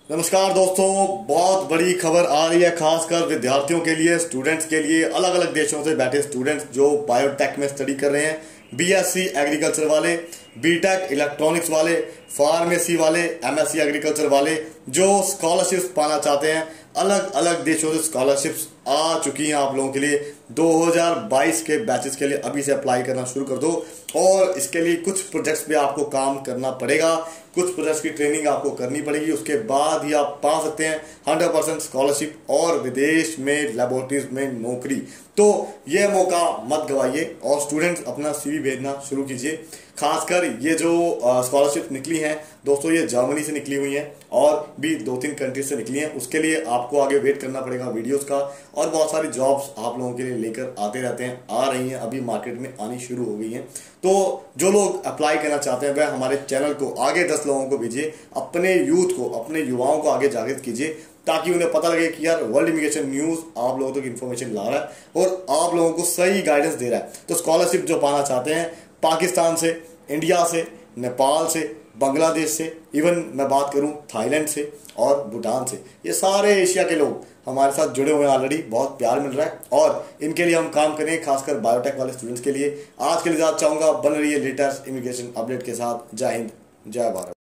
नमस्कार दोस्तों, बहुत बड़ी खबर आ रही है खासकर विद्यार्थियों के लिए, स्टूडेंट्स के लिए। अलग अलग देशों से बैठे स्टूडेंट्स जो बायोटेक में स्टडी कर रहे हैं, बीएससी एग्रीकल्चर वाले, बीटेक इलेक्ट्रॉनिक्स वाले, फार्मेसी वाले, एमएससी एग्रीकल्चर वाले जो स्कॉलरशिप्स पाना चाहते हैं। अलग अलग देशों से स्कॉलरशिप्स आ चुकी हैं आप लोगों के लिए। 2022 के बैचेस के लिए अभी से अप्लाई करना शुरू कर दो और इसके लिए कुछ प्रोजेक्ट्स पे आपको काम करना पड़ेगा, कुछ प्रोजेक्ट्स की ट्रेनिंग आपको करनी पड़ेगी, उसके बाद ही आप पा सकते हैं 100% स्कॉलरशिप और विदेश में लेबोरेटरीज में नौकरी। तो ये मौका मत गवाइए और स्टूडेंट्स अपना सीवी भेजना शुरू कीजिए। खासकर ये जो स्कॉलरशिप निकली हैं दोस्तों, ये जर्मनी से निकली हुई हैं और भी 2-3 कंट्रीज से निकली हैं। उसके लिए आपको आगे वेट करना पड़ेगा वीडियोस का, और बहुत सारी जॉब्स आप लोगों के लिए लेकर आते रहते हैं, आ रही हैं, अभी मार्केट में आनी शुरू हो गई हैं। तो जो लोग अप्लाई करना चाहते हैं वह हमारे चैनल को आगे 10 लोगों को भेजिए, अपने यूथ को, अपने युवाओं को आगे जागृत कीजिए, ताकि उन्हें पता लगे कि यार वर्ल्ड इमिग्रेशन न्यूज आप लोगों तक इन्फॉर्मेशन ला रहा है और आप लोगों को सही गाइडेंस दे रहा है। तो स्कॉलरशिप जो पाना चाहते हैं पाकिस्तान से, इंडिया से, नेपाल से, बांग्लादेश से, इवन मैं बात करूं थाईलैंड से और भूटान से, ये सारे एशिया के लोग हमारे साथ जुड़े हुए हैं ऑलरेडी। बहुत प्यार मिल रहा है और इनके लिए हम काम करें, खासकर बायोटेक वाले स्टूडेंट्स के लिए। आज के लिए ज़्यादा चाहूंगा, बन रही है लेटेस्ट इमिग्रेशन अपडेट के साथ। जय हिंद, जय भारत।